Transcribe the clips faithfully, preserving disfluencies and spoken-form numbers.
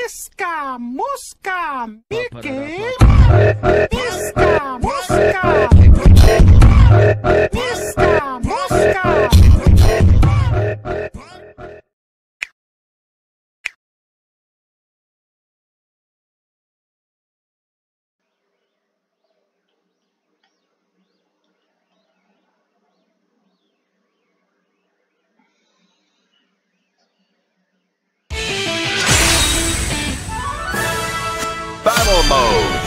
Miska, Muska, Mickey. Miska, Muska. Miska, Muska. Battle mode.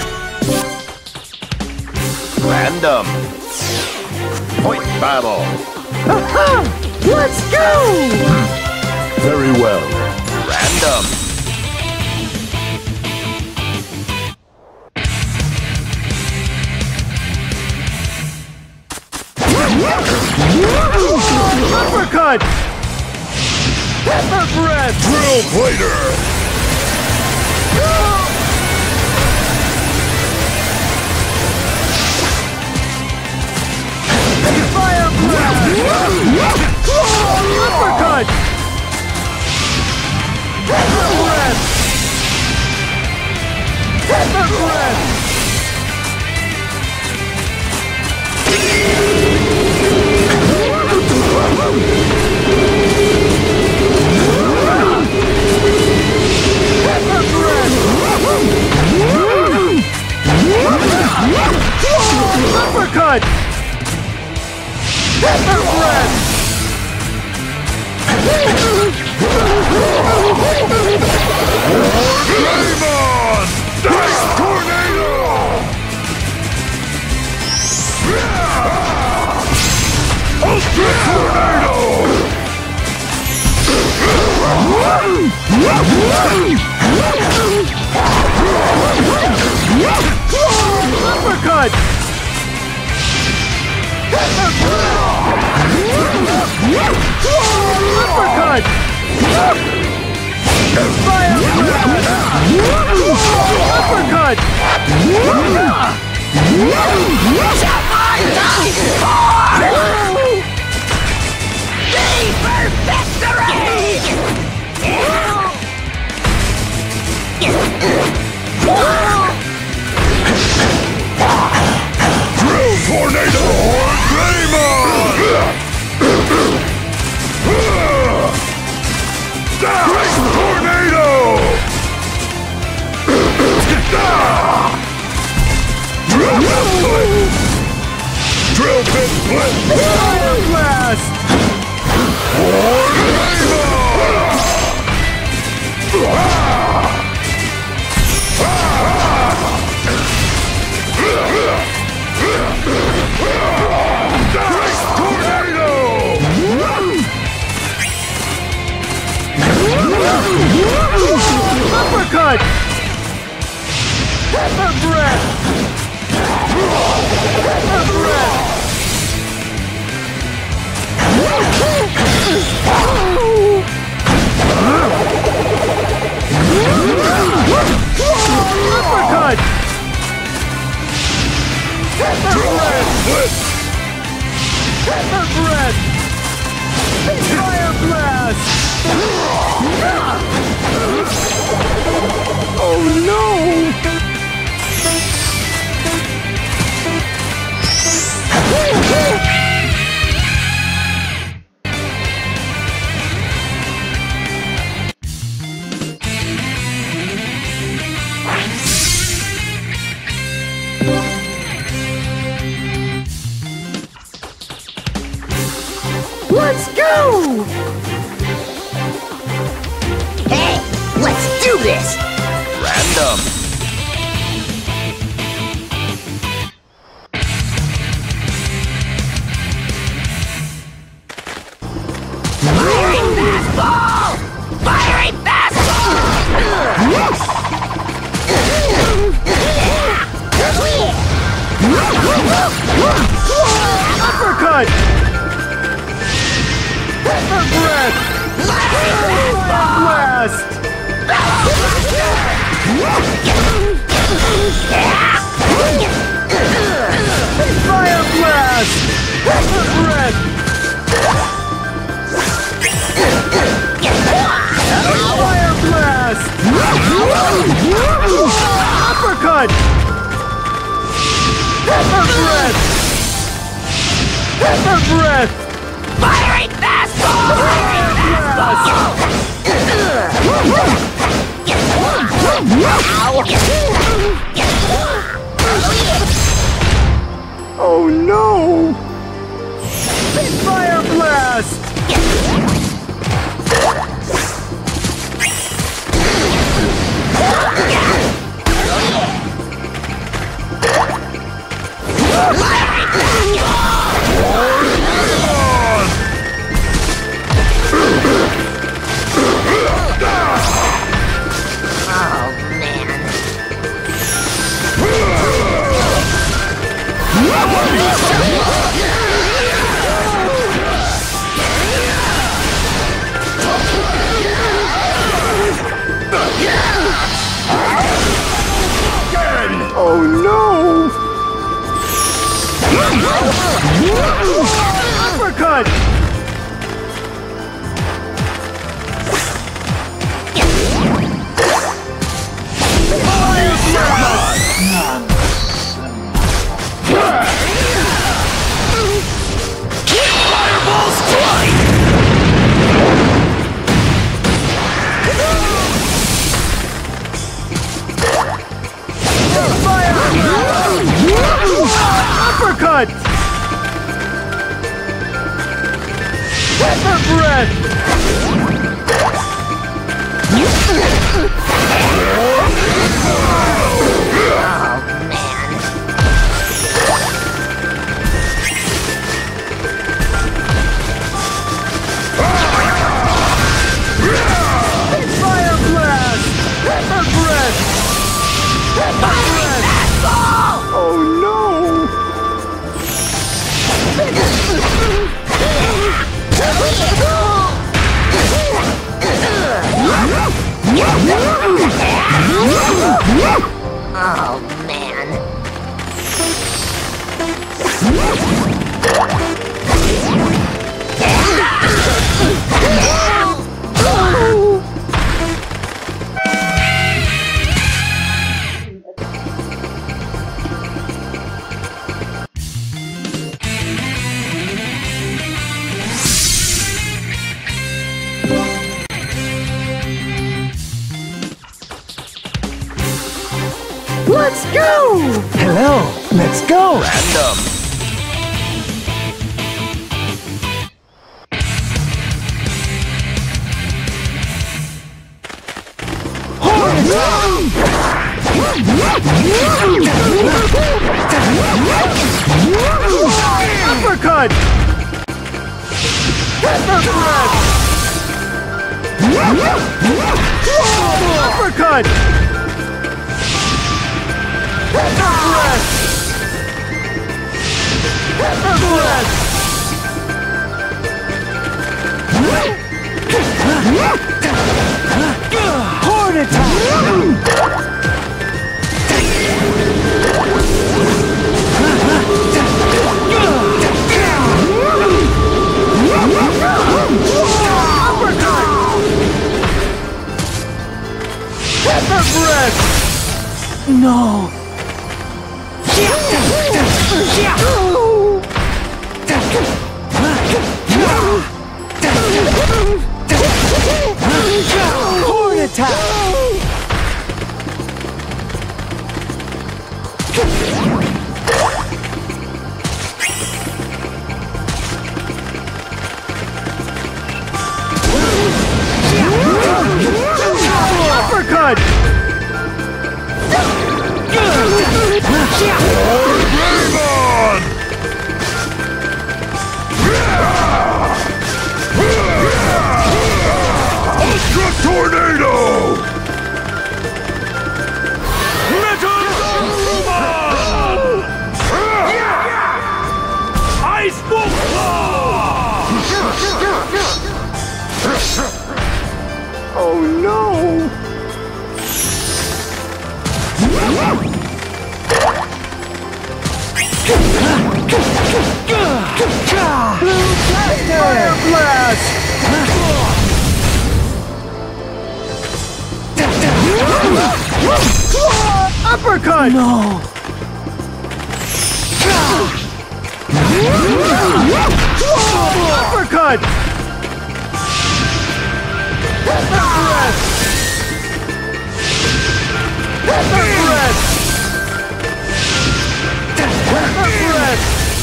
Random. Point battle. Let's go! Very well. Random. Uppercut! Pepper breath! Drill Plater. Fire blast! Uppercut! Pepper breath! Pepper breath! Pepper breath! Uppercut! Pepper breath! Draymond! Dice Tornado! Ultra Tornado! Uppercut! Uppercut! Fire blast! Uppercut! Drill Tornado! Draymond! Dice Tornado! Drill Bit Flip! Drill Bit Flip! Fire blast! Dice Tornado! Uppercut! Pepper breath! Pepper breath! Uppercut! Pepper breath! Pepper breath! Fire blast! Oh no! Let's go! Hey, let's do this! Random. Firing fastball! Firing fastball! Uppercut! Pepper breath! Blast! Fire blast! Pepper breath! Fire blast! Uppercut! Pepper breath! Pepper breath! Firing fastball! Firing fastball! Oh no! Fire blast! Oh no! Uppercut! Fireball strike! Uppercut! Pepper breath! Fire blast! Pepper breath! Pepper breath! Oh no! Oh, man. Let's go! Hello, let's go! Random. Uppercut! Pepper breath! Uppercut! Pepper breath! Pepper breath! Horn attack! Uppercut! Pepper breath! No! Horn attack! Uppercut! Ultra Tornado! Metal Doma! Ice Bolt Claw! Oh no! Fire blast! Uppercut! No! Uppercut! Pepper breath! Pepper breath! Pepper breath!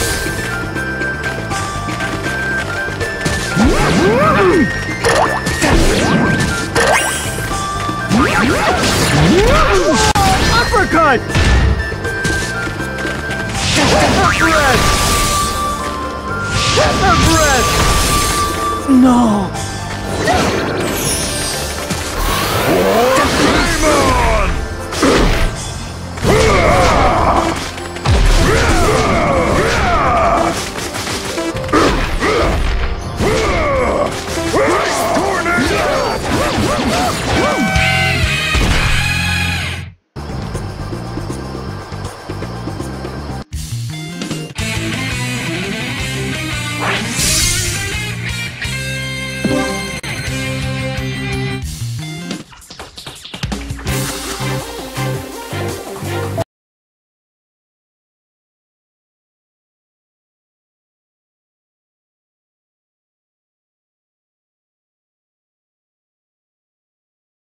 Uppercut! Pepper breath! Pepper breath! No!